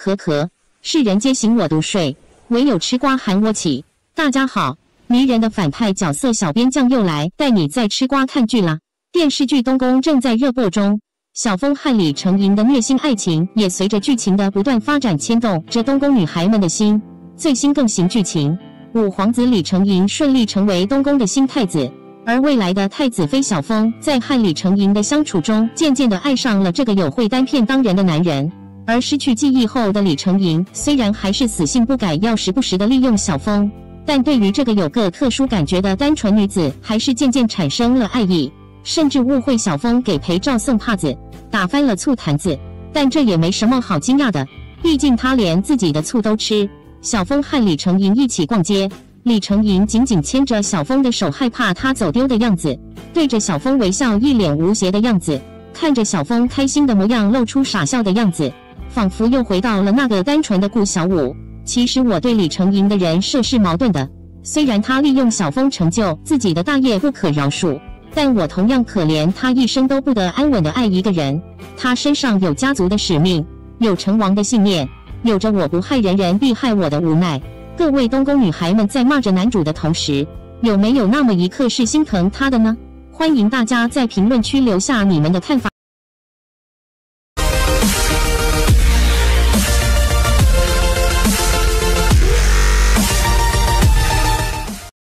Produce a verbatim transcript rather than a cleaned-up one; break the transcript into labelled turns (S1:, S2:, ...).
S1: 咳咳，世人皆醒我独睡，唯有吃瓜喊我起。大家好，迷人的反派角色小编酱又来带你在吃瓜看剧啦。电视剧《东宫》正在热播中，小枫和李成银的虐心爱情也随着剧情的不断发展牵动着东宫女孩们的心。最新更新剧情，五皇子李成银顺利成为东宫的新太子。而未来的太子妃小枫在和李成银的相处中，渐渐地爱上了这个有会单片当人的男人。而失去记忆后的李成银，虽然还是死性不改，要时不时地利用小枫，但对于这个有个特殊感觉的单纯女子，还是渐渐产生了爱意，甚至误会小枫给裴照送帕子，打翻了醋坛子。但这也没什么好惊讶的，毕竟他连自己的醋都吃。小枫和李成银一起逛街。李成银紧紧牵着小枫的手，害怕她走丢的样子，对着小枫微笑，一脸无邪的样子，看着小枫开心的模样，露出傻笑的样子，仿佛又回到了那个单纯的顾小五。其实我对李成银的人设是矛盾的，虽然他利用小枫成就自己的大业不可饶恕，但我同样可怜他一生都不得安稳的爱一个人。他身上有家族的使命，有成王的信念，有着我不害人人必害我的无奈。各位东宫女孩们在骂着男主的同时，有没有那么一刻是心疼他的呢？欢迎大家在评论区留下你们的看法。